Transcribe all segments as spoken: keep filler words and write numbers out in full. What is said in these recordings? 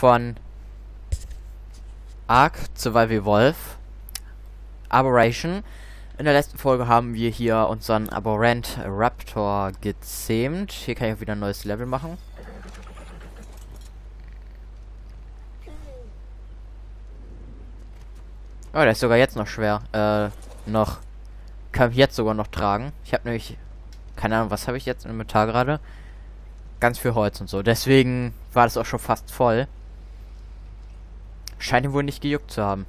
von Ark Survival Wolf Aberration. In der letzten Folge haben wir hier unseren Aberrant Raptor gezähmt. Hier kann ich auch wieder ein neues Level machen. Oh, der ist sogar jetzt noch schwer. Äh, noch. Kann ich jetzt sogar noch tragen. Ich habe nämlich, keine Ahnung, was habe ich jetzt im Inventar gerade? Ganz viel Holz und so. Deswegen war das auch schon fast voll. Scheint ihn wohl nicht gejuckt zu haben.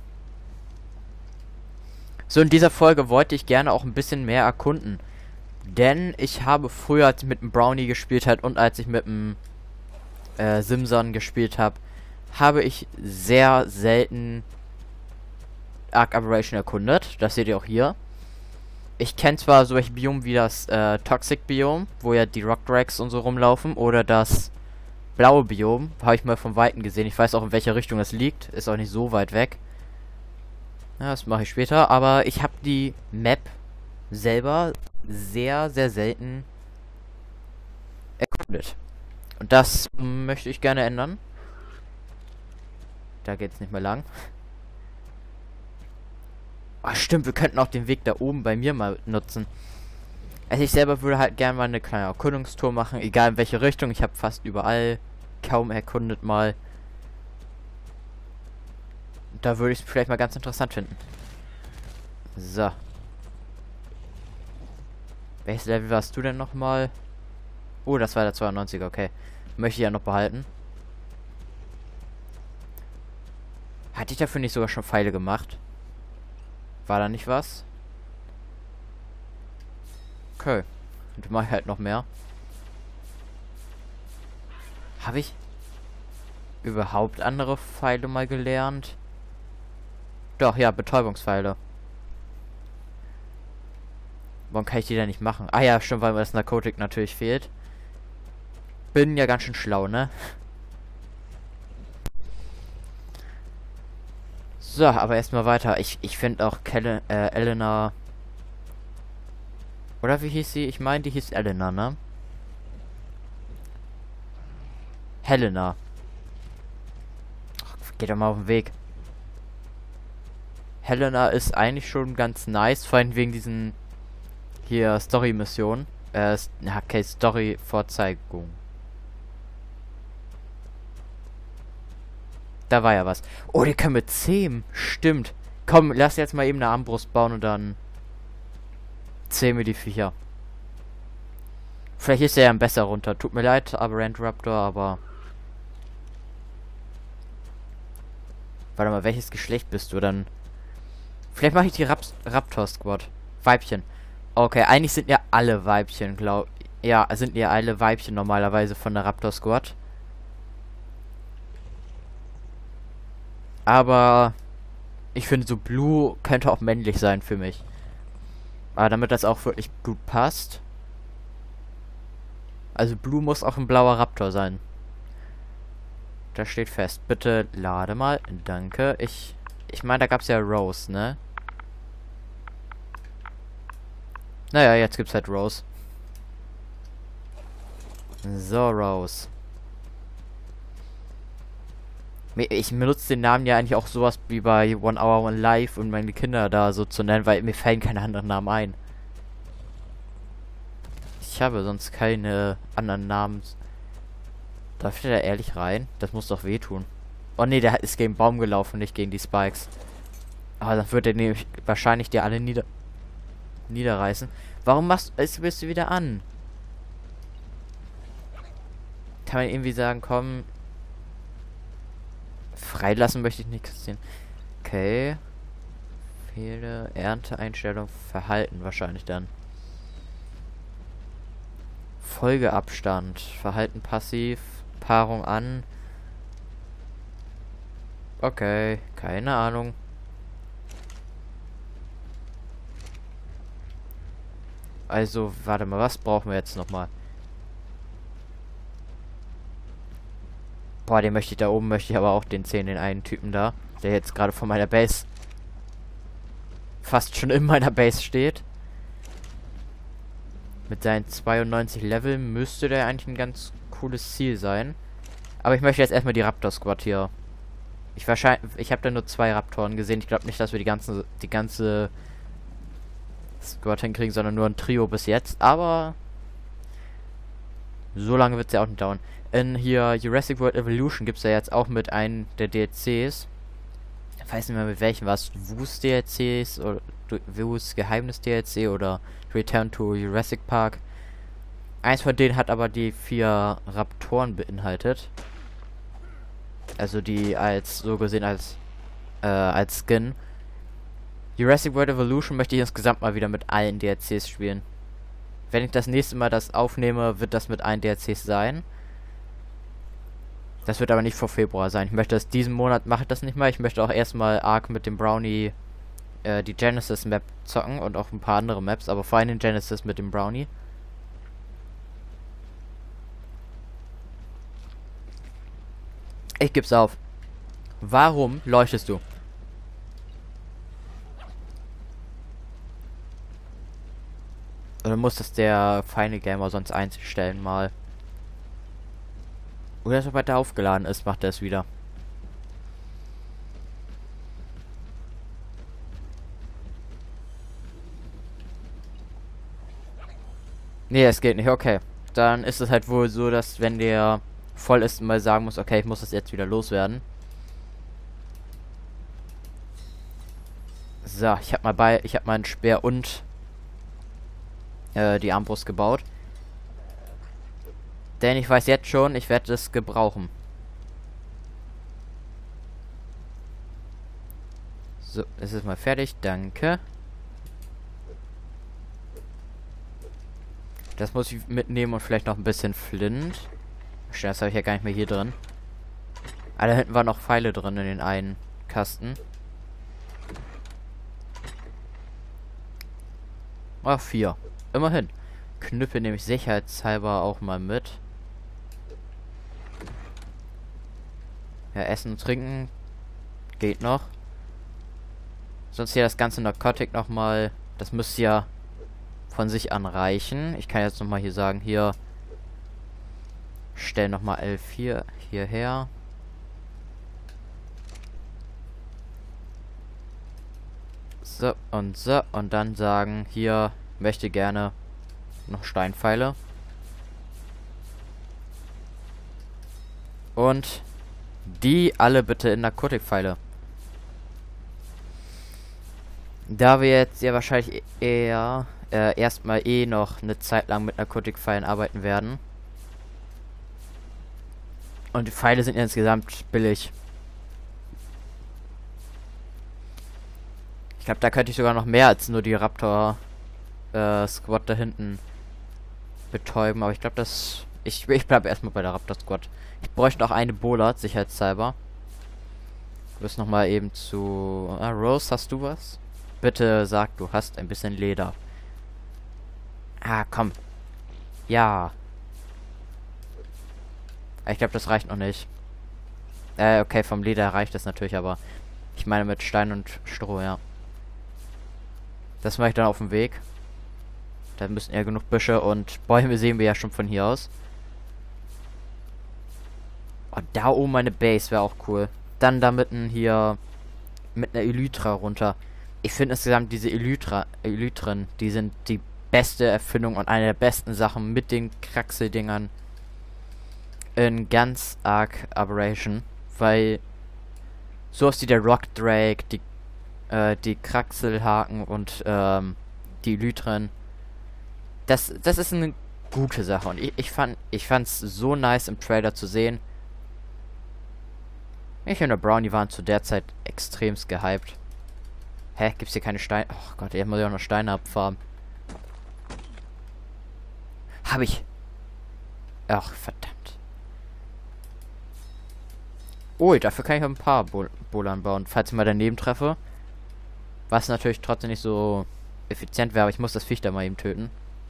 So, in dieser Folge wollte ich gerne auch ein bisschen mehr erkunden. Denn ich habe früher, als ich mit dem Brownie gespielt habe und als ich mit dem äh, Simson gespielt habe, habe ich sehr selten Ark Aberration erkundet. Das seht ihr auch hier. Ich kenne zwar solche Biome wie das äh, Toxic Biome, wo ja die Rock Drags und so rumlaufen, oder das blaue Biome, habe ich mal von Weitem gesehen. Ich weiß auch, in welcher Richtung es liegt. Ist auch nicht so weit weg. Ja, das mache ich später. Aber ich habe die Map selber sehr, sehr selten erkundet. Und das möchte ich gerne ändern. Da geht es nicht mehr lang. Ach stimmt, wir könnten auch den Weg da oben bei mir mal nutzen. Also ich selber würde halt gerne mal eine kleine Erkundungstour machen, egal in welche Richtung. Ich habe fast überall kaum erkundet mal. Da würde ich es vielleicht mal ganz interessant finden. So. Welches Level warst du denn nochmal? Oh, das war der zweiundneunziger, okay. Möchte ich ja noch behalten. Hatte ich dafür nicht sogar schon Pfeile gemacht? War da nicht was? Okay. Und mache ich halt noch mehr. Habe ich überhaupt andere Pfeile mal gelernt? Doch, ja, Betäubungspfeile. Warum kann ich die denn nicht machen? Ah ja, stimmt, weil mir das Narkotik natürlich fehlt. Bin ja ganz schön schlau, ne? So, aber erstmal weiter. Ich, ich finde auch Kelle, äh, Elena. Oder wie hieß sie? Ich meine, die hieß Elena, ne? Helena. Ach, geht doch mal auf den Weg. Helena ist eigentlich schon ganz nice, vor allem wegen diesen hier Story-Missionen. Äh, okay, Story-Vorzeigung. Da war ja was. Oh, die können wir zähmen. Stimmt. Komm, lass jetzt mal eben eine Armbrust bauen und dann zähmen wir die Viecher. Vielleicht ist der ja besser runter. Tut mir leid, Aberrant Raptor, aber... Warte mal, welches Geschlecht bist du dann? Vielleicht mache ich die Raps Raptor Squad. Weibchen. Okay, eigentlich sind ja alle Weibchen, glaub... Ja, sind ja alle Weibchen normalerweise von der Raptor Squad. Aber ich finde, so Blue könnte auch männlich sein für mich. Aber damit das auch wirklich gut passt. Also Blue muss auch ein blauer Raptor sein. Das steht fest. Bitte lade mal. Danke. Ich ich meine, da gab es ja Rose, ne? Naja, jetzt gibt's halt Rose. So, Rose. Ich benutze den Namen ja eigentlich auch sowas wie bei One Hour One Life, um meine Kinder da so zu nennen, weil mir fallen keine anderen Namen ein. Ich habe sonst keine anderen Namen. Darf der da ehrlich rein? Das muss doch wehtun. Oh ne, der ist gegen den Baum gelaufen, nicht gegen die Spikes. Aber dann wird er nämlich wahrscheinlich die alle nieder niederreißen. Warum machst du, bist du wieder an? Kann man irgendwie sagen, komm... Freilassen möchte ich nicht sehen. Okay. Fehle, Ernteeinstellung, Verhalten wahrscheinlich dann. Folgeabstand, Verhalten passiv, Paarung an. Okay, keine Ahnung. Also, warte mal, was brauchen wir jetzt nochmal? Boah, den möchte ich da oben, möchte ich aber auch den zehn, den einen Typen da, der jetzt gerade vor meiner Base fast schon in meiner Base steht. Mit seinen zweiundneunzig Level müsste der eigentlich ein ganz cooles Ziel sein. Aber ich möchte jetzt erstmal die Raptor-Squad hier. Ich wahrscheinlich, ich habe da nur zwei Raptoren gesehen. Ich glaube nicht, dass wir die ganze, die ganze Squad hinkriegen, sondern nur ein Trio bis jetzt. Aber so lange wird es ja auch nicht dauern. In hier Jurassic World Evolution gibt es ja jetzt auch mit einem der D L Cs. Ich weiß nicht mehr mit welchem was. Wu's D L Cs oder Wu's Geheimnis D L C oder Return to Jurassic Park. Eins von denen hat aber die vier Raptoren beinhaltet. Also die als, so gesehen als, äh, als Skin. Jurassic World Evolution möchte ich insgesamt mal wieder mit allen D L Cs spielen. Wenn ich das nächste Mal das aufnehme, wird das mit allen D L Cs sein. Das wird aber nicht vor Februar sein. Ich möchte das diesen Monat, mache ich das nicht mal. Ich möchte auch erstmal Ark mit dem Brownie, äh, die Genesis Map zocken und auch ein paar andere Maps, aber vor allem den Genesis mit dem Brownie. Ich geb's auf. Warum leuchtest du? Oder muss das der Final Gamer sonst einstellen mal? Oder sobald er aufgeladen ist, macht er es wieder. Nee, es geht nicht. Okay. Dann ist es halt wohl so, dass wenn der voll ist, mal sagen muss, okay, ich muss das jetzt wieder loswerden. So, ich habe mal bei, ich habe mal einen Speer und äh, die Armbrust gebaut. Denn ich weiß jetzt schon, ich werde es gebrauchen. So, es ist mal fertig, danke. Das muss ich mitnehmen und vielleicht noch ein bisschen Flint. Das habe ich ja gar nicht mehr hier drin. Ah, da hinten waren noch Pfeile drin in den einen Kasten. Ah, vier. Immerhin. Knüppel nehme ich sicherheitshalber auch mal mit. Ja, Essen und Trinken geht noch. Sonst hier das ganze Narkotik nochmal. Das müsste ja von sich an reichen. Ich kann jetzt nochmal hier sagen, hier stell nochmal L vier hierher. So und so. Und dann sagen, hier möchte gerne noch Steinpfeile. Und die alle bitte in Narkotikpfeile. Da wir jetzt ja wahrscheinlich eher äh, erstmal eh noch eine Zeit lang mit Narkotikpfeilen arbeiten werden. Und die Pfeile sind insgesamt billig. Ich glaube, da könnte ich sogar noch mehr als nur die Raptor äh, Squad da hinten betäuben. Aber ich glaube, das... Ich, ich bleibe erstmal bei der Raptor Squad. Ich bräuchte noch eine Bolat, sicherheitshalber. Du wirst nochmal eben zu... Ah, Rose, hast du was? Bitte sag, du hast ein bisschen Leder. Ah, komm. Ja. Ich glaube, das reicht noch nicht. Äh, okay, vom Leder reicht das natürlich, aber... Ich meine mit Stein und Stroh, ja. Das mache ich dann auf dem Weg. Da müssen ja genug Büsche und Bäume sehen wir ja schon von hier aus. Oh, da oben eine Base wäre auch cool. Dann da mitten hier mit einer Elytra runter. Ich finde insgesamt diese Elytra, Elytren, die sind die beste Erfindung und eine der besten Sachen mit den Kraxeldingern in ganz Ark Aberration. Weil so ist die der Rock Drake, die äh, die Kraxelhaken und ähm, die Elytren. Das, das ist eine gute Sache und ich, ich fand ich fand's so nice im Trailer zu sehen. Ich und der Brownie waren zu der Zeit extremst gehypt. Hä, gibt's hier keine Steine? Oh Gott, jetzt muss ich auch noch Steine abfarmen. Hab ich. Ach, verdammt. Oh, dafür kann ich auch ein paar Bol Bolan bauen, falls ich mal daneben treffe. Was natürlich trotzdem nicht so effizient wäre, aber ich muss das Viech da mal eben töten.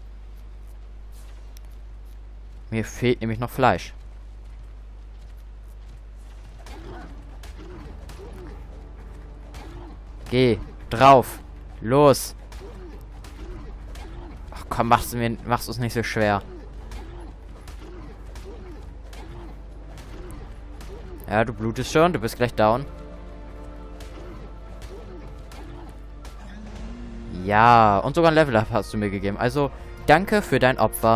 Mir fehlt nämlich noch Fleisch. Geh drauf. Los. Ach komm, machst du mir machst du es nicht so schwer. Ja, du blutest schon. Du bist gleich down. Ja, und sogar ein Level-Up hast du mir gegeben. Also, danke für dein Opfer.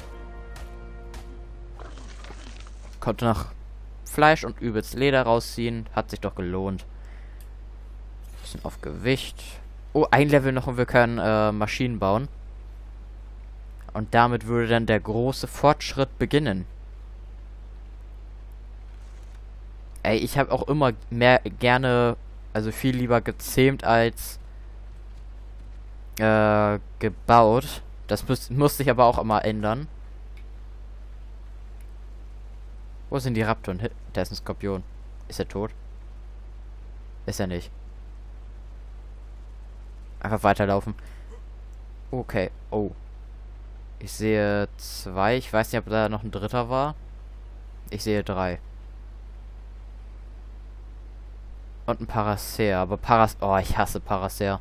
Konnte noch Fleisch und übelst Leder rausziehen. Hat sich doch gelohnt. Bisschen auf Gewicht. Oh, ein Level noch und wir können äh, Maschinen bauen. Und damit würde dann der große Fortschritt beginnen. Ey, ich habe auch immer mehr gerne, also viel lieber gezähmt als äh, gebaut. Das muss, musste ich aber auch immer ändern. Wo sind die Raptoren? Da ist ein Skorpion. Ist er tot? Ist er nicht. Einfach weiterlaufen. Okay. Oh. Ich sehe zwei. Ich weiß nicht, ob da noch ein dritter war. Ich sehe drei. Und ein Paracer. Aber Paras... Oh, ich hasse Paracer.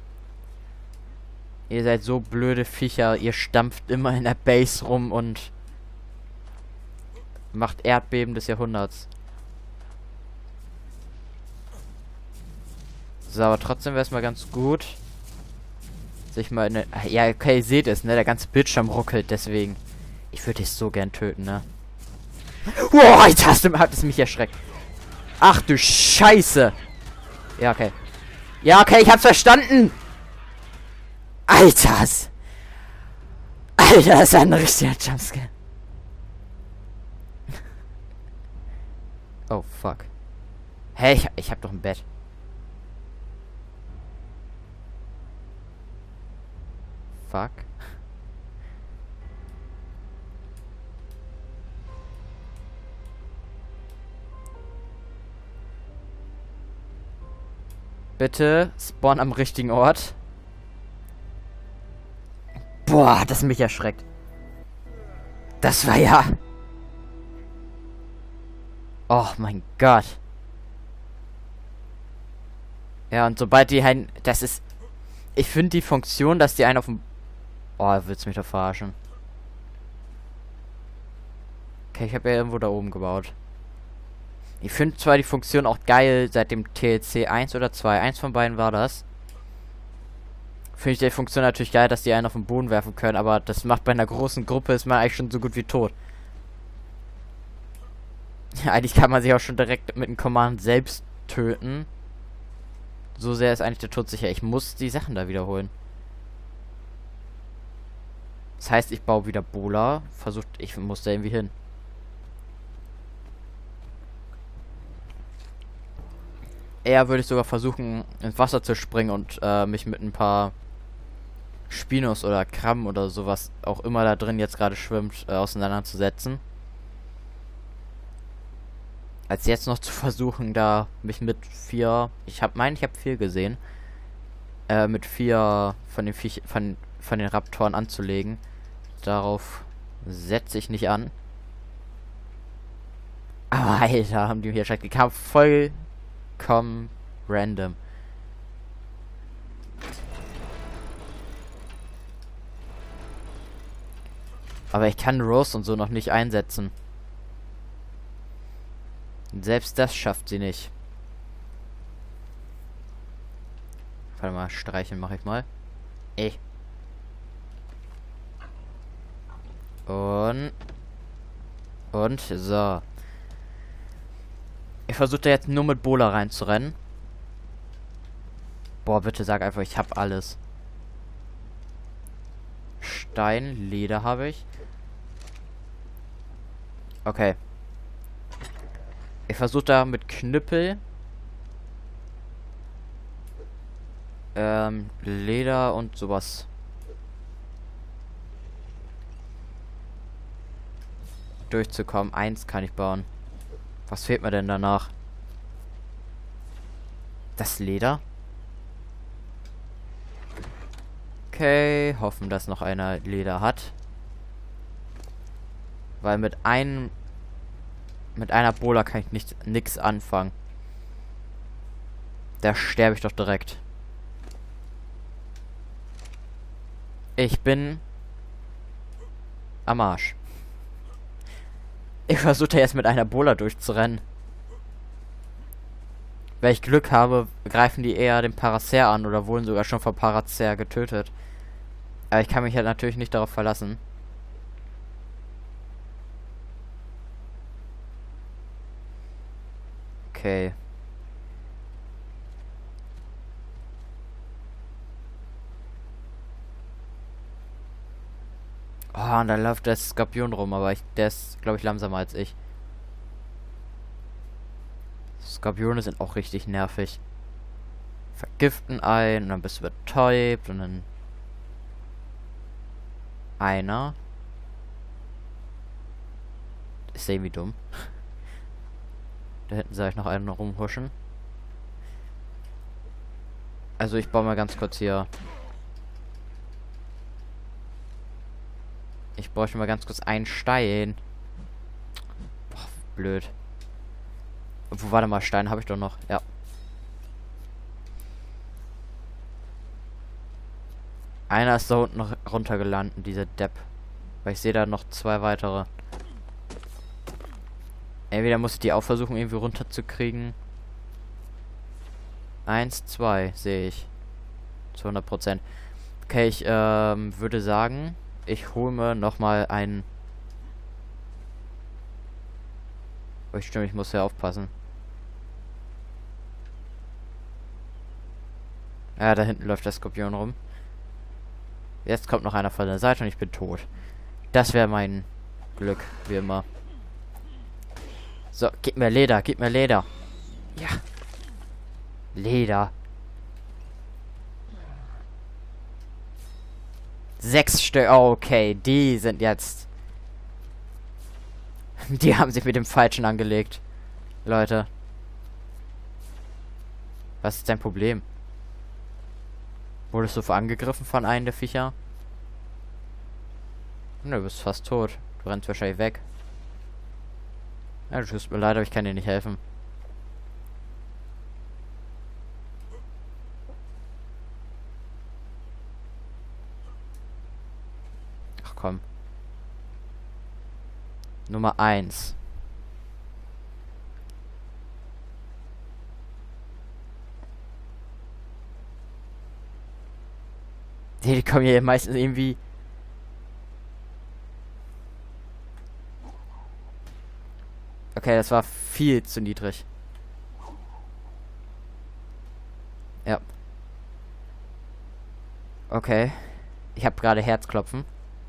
Ihr seid so blöde Viecher. Ihr stampft immer in der Base rum und macht Erdbeben des Jahrhunderts. So, aber trotzdem wäre es mal ganz gut, sich mal in eine... Ja, okay, ihr seht es, ne? Der ganze Bildschirm ruckelt, deswegen. Ich würde dich so gern töten, ne? Boah, jetzt hast du... Hat es mich erschreckt. Ach du Scheiße. Ja, okay. Ja, okay, ich hab's verstanden. Alters. Alter, das ist ein richtiger Jumpscare. Oh, fuck. Hey, ich, ich hab doch ein Bett. Fuck. Bitte spawn am richtigen Ort. Boah, hat das mich erschreckt. Das war ja... Oh mein Gott. Ja, und sobald die ein... Das ist... Ich finde die Funktion, dass die einen auf dem... Oh, willst du mich doch verarschen. Okay, ich habe ja irgendwo da oben gebaut. Ich finde zwar die Funktion auch geil seit dem T L C eins oder zwei. Eins von beiden war das. Finde ich die Funktion natürlich geil, dass die einen auf den Boden werfen können, aber das macht bei einer großen Gruppe, ist man eigentlich schon so gut wie tot. Ja, eigentlich kann man sich auch schon direkt mit dem Command selbst töten. So sehr ist eigentlich der Tod sicher. Ich muss die Sachen da wiederholen. Das heißt, ich baue wieder Bola. Versucht, ich muss da irgendwie hin. Eher würde ich sogar versuchen, ins Wasser zu springen und äh, mich mit ein paar Spinos oder Krabben oder sowas auch immer da drin jetzt gerade schwimmt, äh, auseinanderzusetzen. Als jetzt noch zu versuchen, da mich mit vier, ich habe mein, ich habe vier gesehen, äh, mit vier von den Viech, von, von den Raptoren anzulegen. Darauf setze ich nicht an. Aber Alter, haben die hier schon gekauft. Vollkommen random. Aber ich kann Rose und so noch nicht einsetzen. Selbst das schafft sie nicht. Warte mal, streicheln mache ich mal. Ey. Und. Und, so. Ich versuche da jetzt nur mit Bola reinzurennen. Boah, bitte sag einfach, ich habe alles. Stein, Leder habe ich. Okay. Ich versuche da mit Knüppel ähm, Leder und sowas durchzukommen. Eins kann ich bauen. Was fehlt mir denn danach? Das Leder? Okay, hoffen, dass noch einer Leder hat. Weil mit einem mit einer Bola kann ich nicht nix anfangen. Da sterbe ich doch direkt. Ich bin am Arsch. Ich versuche jetzt mit einer Bola durchzurennen. Wenn ich Glück habe, greifen die eher den Paracer an oder wurden sogar schon vom Paracer getötet. Aber ich kann mich halt natürlich nicht darauf verlassen. Okay. Oh, und da läuft der Skorpion rum, aber ich, der ist, glaube ich, langsamer als ich. Skorpione sind auch richtig nervig. Vergiften ein und dann bist du betäubt und dann... Einer. Ist irgendwie dumm. Da hinten sah ich noch einen rumhuschen. Also ich baue mal ganz kurz hier... Ich bräuchte mal ganz kurz einen Stein. Boah, blöd. Obwohl, warte mal, Stein habe ich doch noch. Ja. Einer ist da unten noch runtergelandet, dieser Depp. Weil ich sehe da noch zwei weitere. Entweder muss ich die auch versuchen, irgendwie runterzukriegen. Eins, zwei, sehe ich. Zu hundert Prozent. Okay, ich ähm, würde sagen, ich hole mir nochmal einen... Oh, stimmt, ich muss ja aufpassen. Ja, da hinten läuft der Skorpion rum. Jetzt kommt noch einer von der Seite und ich bin tot. Das wäre mein Glück, wie immer. So, gib mir Leder, gib mir Leder. Ja. Leder. Sechs Stück. Oh, okay, die sind jetzt... Die haben sich mit dem Falschen angelegt. Leute. Was ist dein Problem? Wurdest du angegriffen von einem der Viecher? Ne, du bist fast tot. Du rennst wahrscheinlich weg. Ja, du tust mir leid, aber ich kann dir nicht helfen. Ach komm. Nummer eins. Die kommen hier meistens irgendwie... Okay, das war viel zu niedrig. Ja. Okay. Ich habe gerade Herzklopfen.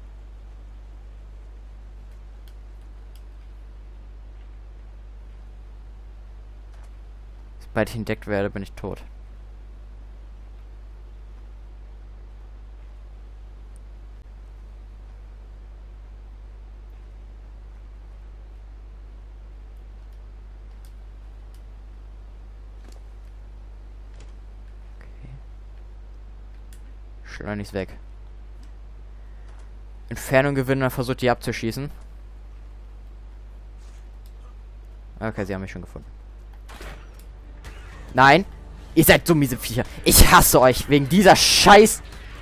Sobald ich entdeckt werde, bin ich tot. Schleunigst weg. Entfernung gewinnen, dann versucht die abzuschießen. Okay, sie haben mich schon gefunden. Nein! Ihr seid so miese Viecher. Ich hasse euch wegen dieser Scheiß...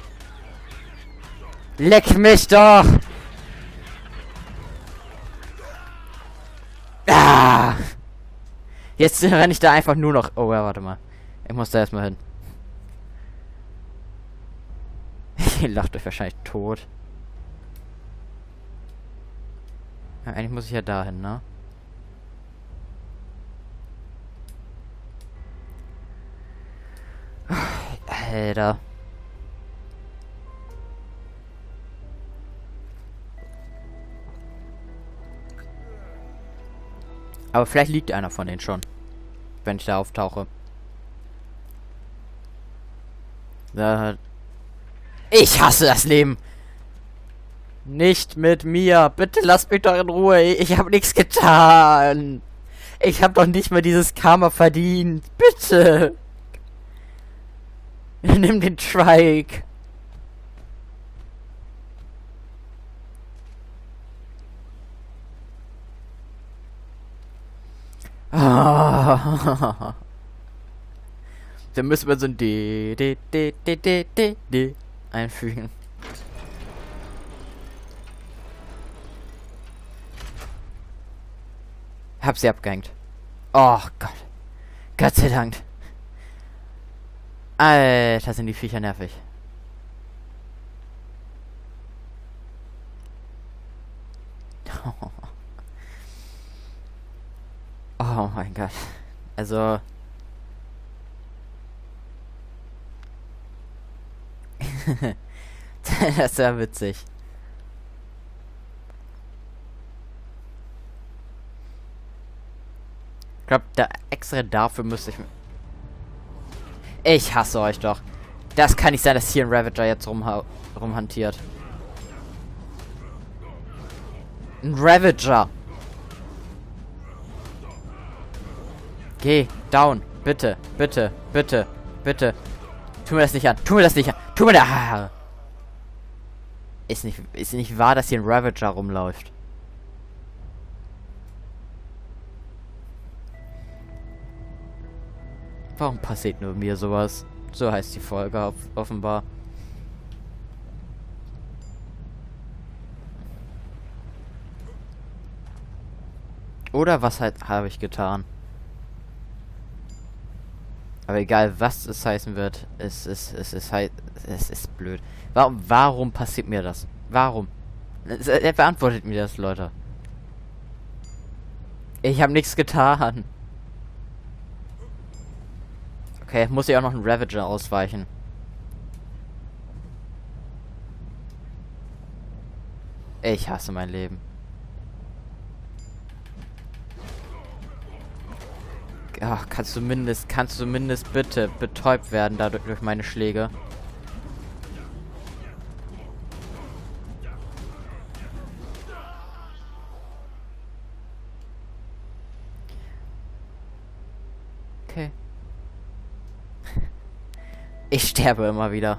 Leck mich doch! Ah! Jetzt renne ich da einfach nur noch... Oh ja, warte mal. Ich muss da erstmal hin. Ihr lacht euch wahrscheinlich tot. Ja, eigentlich muss ich ja dahin, ne? Alter. Aber vielleicht liegt einer von denen schon. Wenn ich da auftauche. Da... Ich hasse das Leben. Nicht mit mir. Bitte lasst mich doch in Ruhe. Ich habe nichts getan. Ich habe doch nicht mehr dieses Karma verdient. Bitte. Nimm den Trike. Ah. Dann müssen wir so ein D, D, D, D, D, D, D einfügen. Hab sie abgehängt. Oh Gott. Gott sei Dank. Alter, sind die Viecher nervig. Oh mein Gott. Also... Das war witzig. Ich glaube, da extra dafür müsste ich... Ich hasse euch doch. Das kann nicht sein, dass hier ein Ravager jetzt rumha rumhantiert. Ein Ravager. Geh, down. Bitte, bitte, bitte, bitte. Tu mir das nicht an. Tu mir das nicht an. Tu mir das... Ah. Ist nicht, ist nicht wahr, dass hier ein Ravager rumläuft. Warum passiert nur mir sowas? So heißt die Folge off offenbar. Oder was halt habe ich getan? Aber egal, was es heißen wird, es ist, es ist halt, es ist blöd. Warum, warum passiert mir das? Warum? Er beantwortet mir das, Leute. Ich habe nichts getan. Okay, muss ich auch noch einen Ravager ausweichen. Ich hasse mein Leben. Ach, kannst du mindestens, kannst du mindestens bitte betäubt werden dadurch durch meine Schläge? Okay. Ich sterbe immer wieder.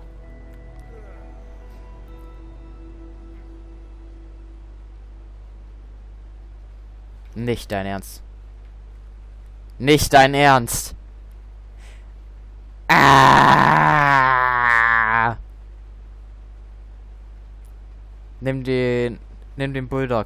Nicht dein Ernst. Nicht dein Ernst. Ah! Nimm den... Nimm den Bulldog.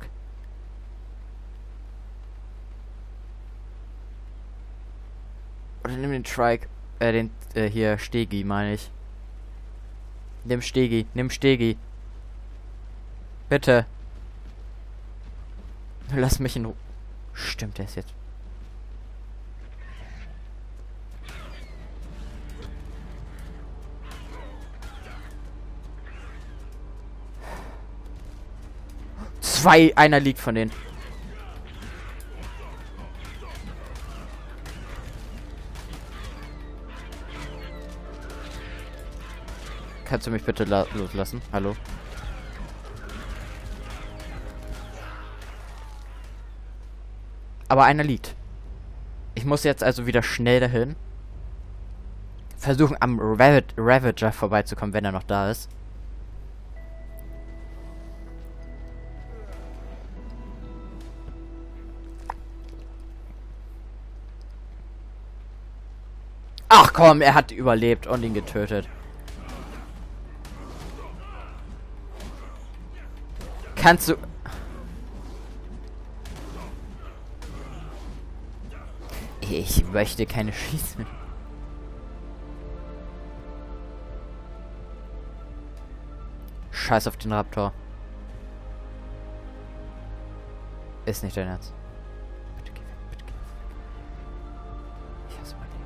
Oder nimm den Trike. Äh, den... Äh, hier, Stegi, meine ich. Nimm Stegi. Nimm Stegi. Bitte. Lass mich in Ruhe. Stimmt, der ist jetzt... Zwei, einer liegt von denen. Kannst du mich bitte loslassen? Hallo? Aber einer liegt. Ich muss jetzt also wieder schnell dahin. Versuchen am Rav Ravager vorbeizukommen, wenn er noch da ist. Ach komm, er hat überlebt und ihn getötet. Kannst du... Ich möchte keine schießen. Scheiß auf den Raptor. Ist nicht dein Ernst. Bitte geh weg, bitte geh weg. Ich hasse mein Leben.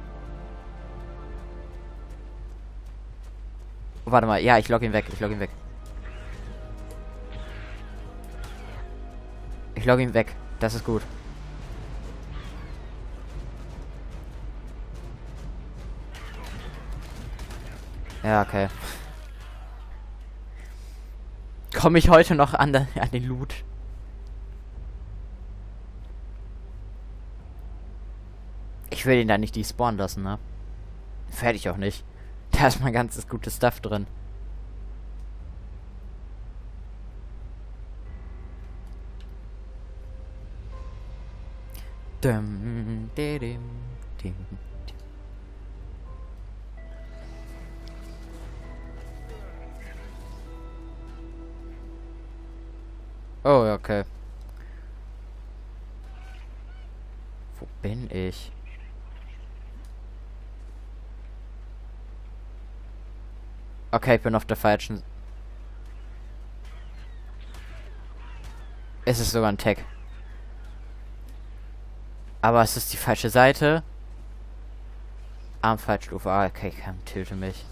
Oh, warte mal, ja, ich log ihn weg, ich log ihn weg. Ich log ihn weg, das ist gut. Ja, okay. Komme ich heute noch an, an den Loot? Ich will ihn da nicht despawnen lassen, ne? Fertig auch nicht. Da ist mein ganzes gutes Stuff drin. Dum, di, dim, dim, dim. Oh, okay. Wo bin ich? Okay, ich bin auf der falschen... Es ist sogar ein Tag. Aber es ist die falsche Seite. Armfallstufe. Ah, okay, komm, töte mich.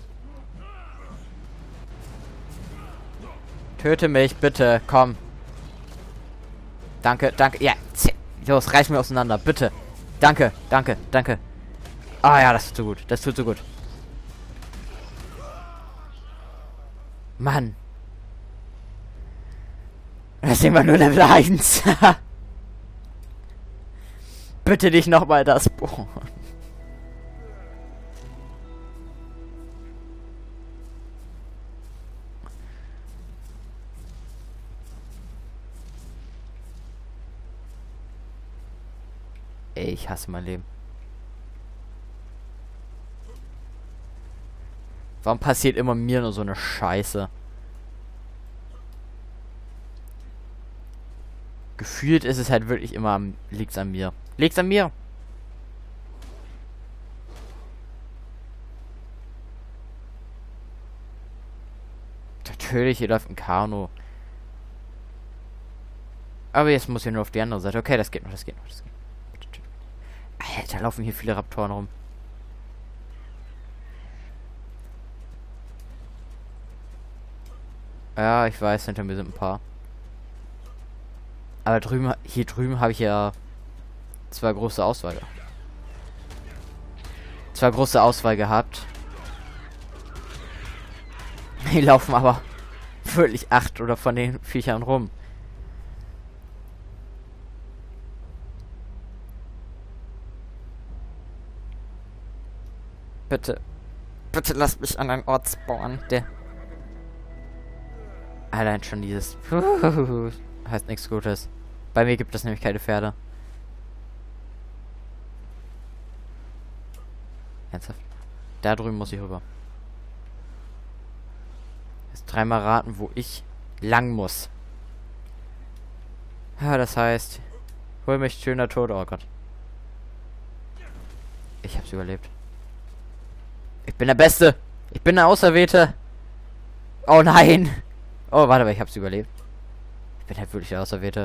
Töte mich, bitte, komm. Danke, danke. Ja, los, reiß mir auseinander, bitte. Danke, danke, danke. Ah ja, das tut so gut. Das tut so gut. Mann. Das sind wir nur Level eins. Bitte nicht nochmal das bohren. Ey, ich hasse mein Leben. Warum passiert immer mir nur so eine Scheiße? Gefühlt ist es halt wirklich immer am, liegt's an mir. Liegt's an mir? Natürlich, hier läuft ein Kanu. Aber jetzt muss ich nur auf die andere Seite. Okay, das geht noch, das geht noch, das geht noch. Alter, laufen hier viele Raptoren rum. Ja, ich weiß, hinter mir sind ein paar. Aber drüben, hier drüben habe ich ja zwei große Auswahl. Zwei große Auswahl gehabt. Die laufen aber wirklich acht oder von den Viechern rum. Bitte. Bitte lasst mich an einen Ort spawnen, der... Allein schon dieses... heißt nichts Gutes. Bei mir gibt es nämlich keine Pferde. Ernsthaft? Da drüben muss ich rüber. Jetzt dreimal raten, wo ich lang muss. Ja, das heißt... Hol mich, schöner Tod. Oh Gott. Ich hab's überlebt. Ich bin der Beste. Ich bin der Auserwählte. Oh nein. Oh, warte mal, ich hab's überlebt. Ich bin halt wirklich der Auserwählte.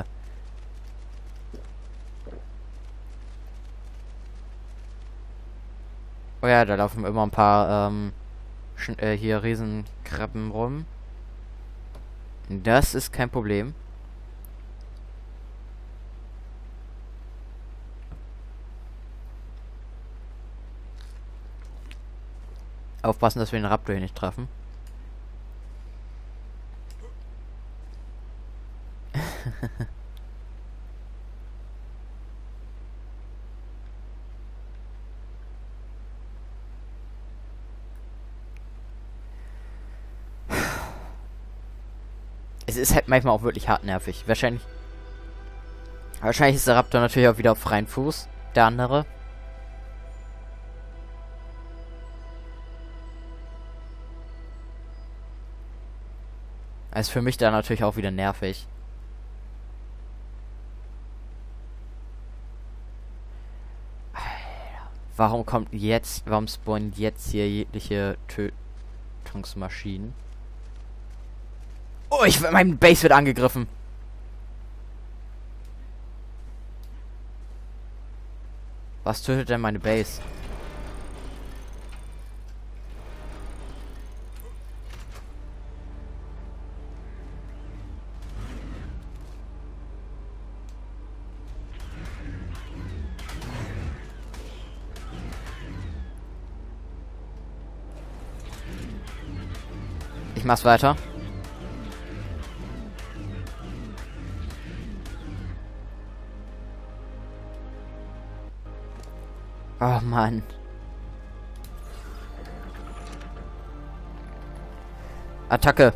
Oh ja, da laufen immer ein paar, ähm, äh, hier Riesenkrabben rum. Das ist kein Problem. Aufpassen, dass wir den Raptor hier nicht treffen. Es ist halt manchmal auch wirklich hart nervig. Wahrscheinlich. Wahrscheinlich ist der Raptor natürlich auch wieder auf freien Fuß. Der andere. Ist für mich da natürlich auch wieder nervig. Alter, warum kommt jetzt, warum spawnen jetzt hier jegliche Tötungsmaschinen? Oh, ich, mein Base wird angegriffen. Was tötet denn meine Base? Ich mach's weiter. Oh Mann. Attacke.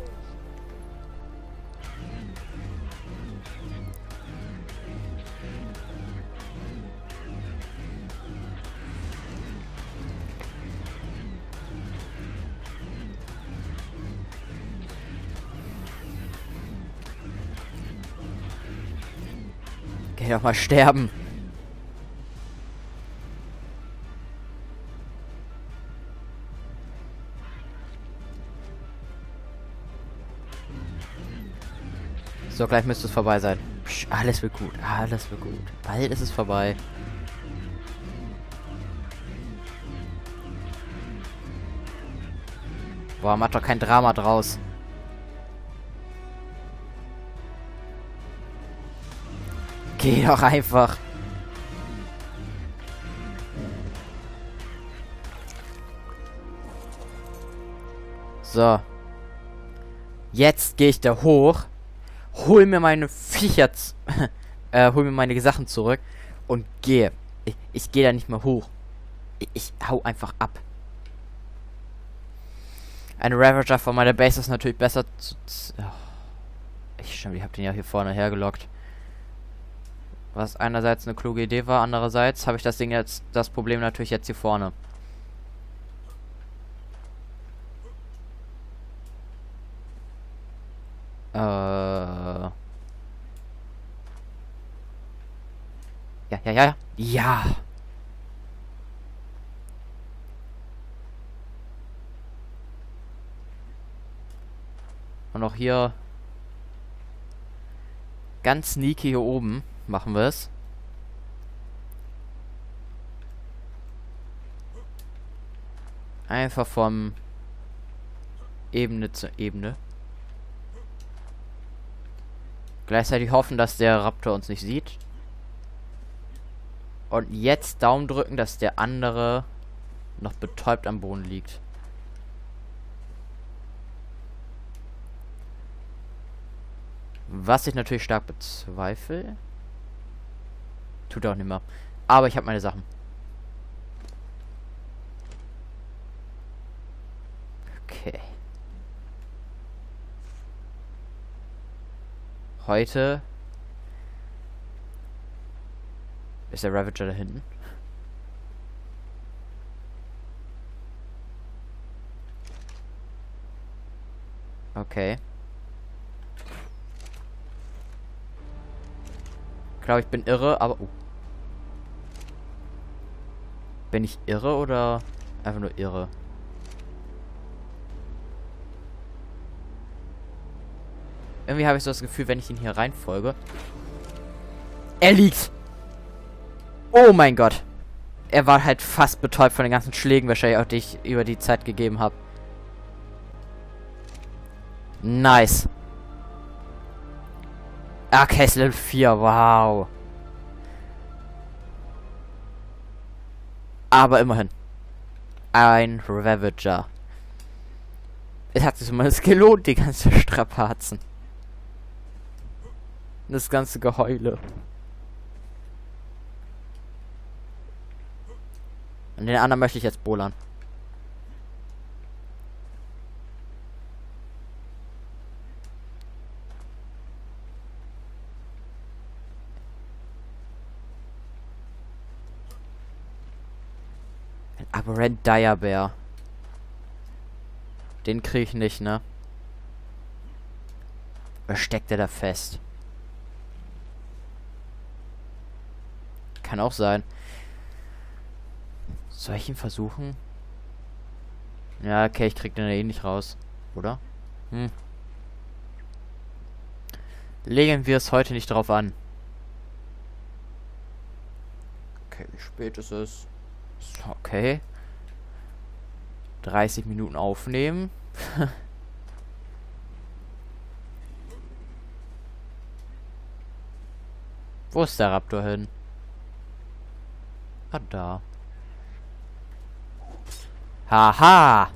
Geh doch mal sterben. So, gleich müsste es vorbei sein. Psch, alles wird gut. Alles wird gut. Bald ist es vorbei. Boah, macht doch kein Drama draus. Geh doch einfach. So. Jetzt gehe ich da hoch. Hol mir meine Viecher. äh, hol mir meine Sachen zurück. Und gehe. Ich, ich gehe da nicht mehr hoch. Ich, ich hau einfach ab. Ein Ravager von meiner Base ist natürlich besser zu... Oh. Ich stimmt, ich hab den ja hier vorne hergelockt. Was einerseits eine kluge Idee war, andererseits habe ich das Ding jetzt, das Problem natürlich jetzt hier vorne. Äh. Ja, ja, ja, ja. Ja. Und auch hier ganz sneaky hier oben machen wir es. Einfach vom Ebene zu Ebene. Gleichzeitig hoffen, dass der Raptor uns nicht sieht. Und jetzt Daumen drücken, dass der andere noch betäubt am Boden liegt. Was ich natürlich stark bezweifle. Tut auch nicht mehr. Aber ich habe meine Sachen. Okay. Heute ist der Ravager da hinten. Okay. Ich glaube, ich bin irre, aber... Oh. Bin ich irre oder einfach nur irre? Irgendwie habe ich so das Gefühl, wenn ich ihn hier reinfolge... Er liegt! Oh mein Gott! Er war halt fast betäubt von den ganzen Schlägen, wahrscheinlich auch, die ich über die Zeit gegeben habe. Nice. Okay, ist Level vier, wow. Aber immerhin. Ein Ravager. Es hat sich zumindest gelohnt, die ganze Strapazen. Das ganze Geheule. Und den anderen möchte ich jetzt bollern. Aber Red Dire Bear. Den kriege ich nicht, ne? Oder steckt er da fest? Kann auch sein. Soll ich ihn versuchen? Ja, okay, ich krieg den ja eh nicht raus. Oder? Hm. Legen wir es heute nicht drauf an. Okay, wie spät ist es? Okay. dreißig Minuten aufnehmen. Wo ist der Raptor hin? Ah, da. Haha!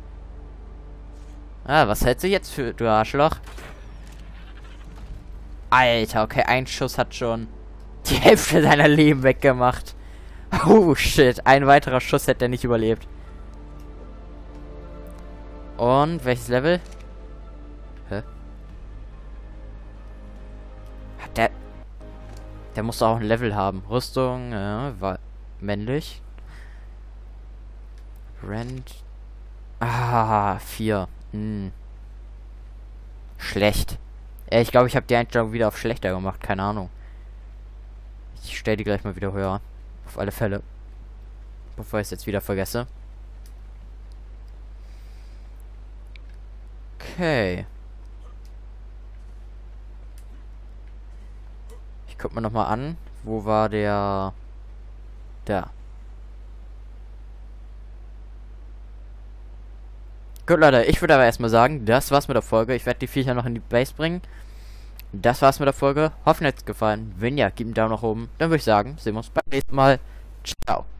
Ah, was hältst du jetzt für, du Arschloch? Alter, okay, ein Schuss hat schon die Hälfte seiner Leben weggemacht. Oh, shit. Ein weiterer Schuss hätte er nicht überlebt. Und, welches Level? Hä? Hat der... Der muss auch ein Level haben. Rüstung, ja, war männlich. Rent. Ah, vier. Hm. Schlecht. Ja, ich glaube, ich habe die Einstellung wieder auf schlechter gemacht. Keine Ahnung. Ich stelle die gleich mal wieder höher. Auf alle Fälle. Bevor ich es jetzt wieder vergesse. Okay. Ich guck mir nochmal an. Wo war der... Da. Gut, Leute, ich würde aber erstmal sagen, das war's mit der Folge. Ich werde die Viecher noch in die Base bringen. Das war's mit der Folge. Hoffen, es hat gefallen. Wenn ja, gebt einen Daumen nach oben. Dann würde ich sagen, sehen wir uns beim nächsten Mal. Ciao.